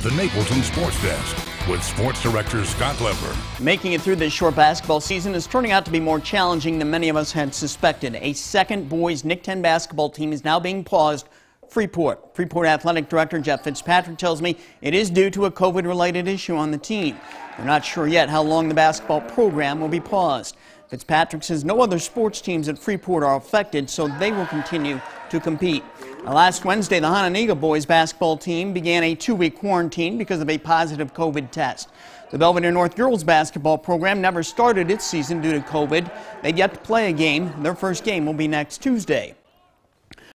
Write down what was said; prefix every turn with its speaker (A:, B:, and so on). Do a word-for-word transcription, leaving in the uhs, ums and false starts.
A: the Napleton Sports Desk with Sports Director Scott Lever.
B: Making it through this short basketball season is turning out to be more challenging than many of us had suspected. A second boys N I C ten basketball team is now being paused. Freeport. Freeport Athletic Director Jeff Fitzpatrick tells me it is due to a COVID-related issue on the team. They're not sure yet how long the basketball program will be paused. Fitzpatrick says no other sports teams at Freeport are affected, so they will continue to compete. Now, last Wednesday, the Hononegah boys basketball team began a two-week quarantine because of a positive COVID test. The Belvedere North girls basketball program never started its season due to COVID. They've yet to play a game. Their first game will be next Tuesday.